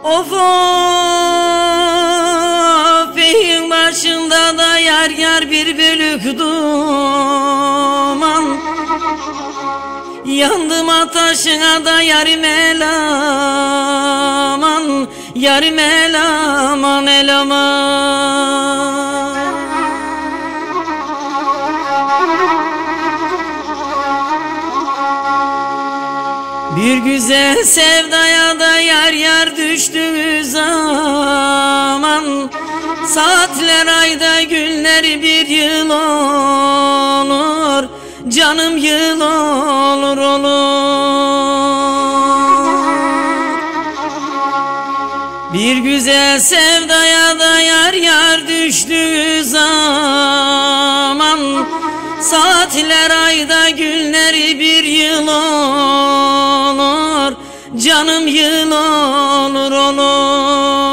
Of of, beyin başında da yar yar bir bölük duman. Yandım ateşine da yarim eleman, yarim eleman eleman. Bir güzel sevdaya da yar yar düştüğümüz zaman, saatler ayda günler bir yıl olur, canım yıl olur Bir güzel sevdaya da yar yar düştüğü zaman, saatler ayda günler bir yıl olur, canım yıl olur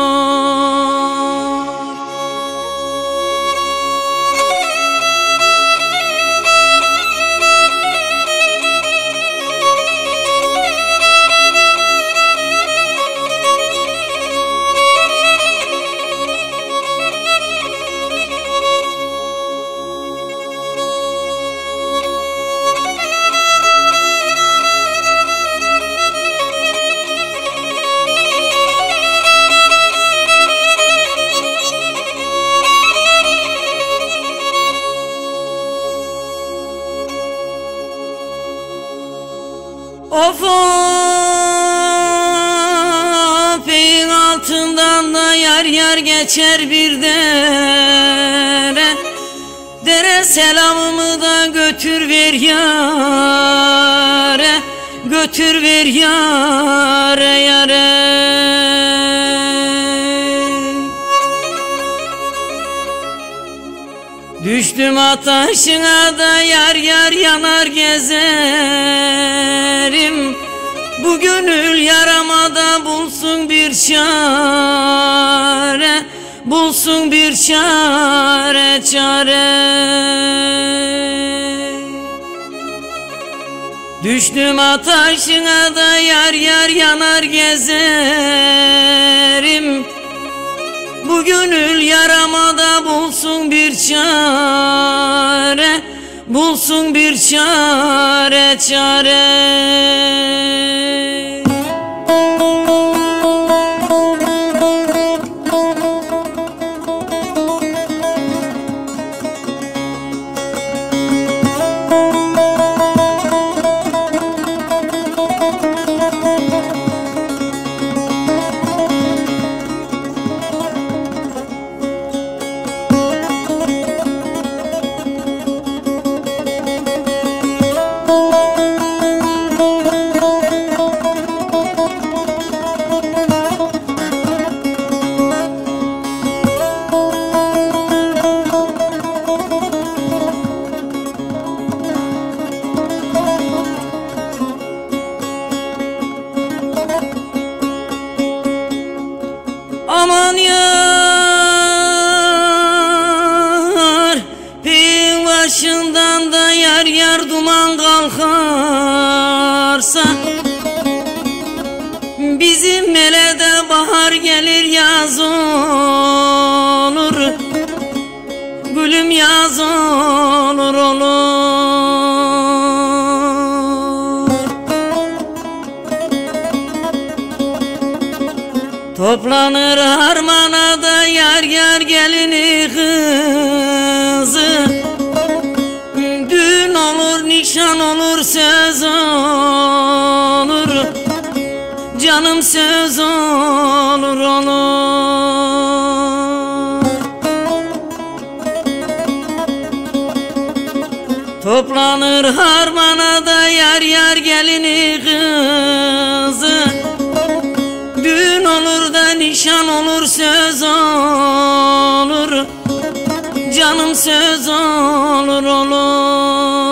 Of of, beyin altından da yar yar geçer bir dere. Dere selamımı da götür ver yare, götür ver yare yare. Düştüm ateşine da yar yar yanar gezerim. Bu gönül yaramada bulsun bir çare, bulsun bir çare çare. Düştüm ateşine da yar yar yanar gezerim. Bu gönül yaramada bulsun bir çare, bulsun bir çare çare. Aman yar, beyin başından da yar yar duman kalkarsa, bizim melede bahar gelir yaz olur, gülüm yaz olur Toplanır harmana da yar yar gelini kızı. Düğün olur, nişan olur, söz olur, canım söz olur Toplanır harmana da yar yar gelini kızı. Düğün olur da nişan olur, söz olur, canım söz olur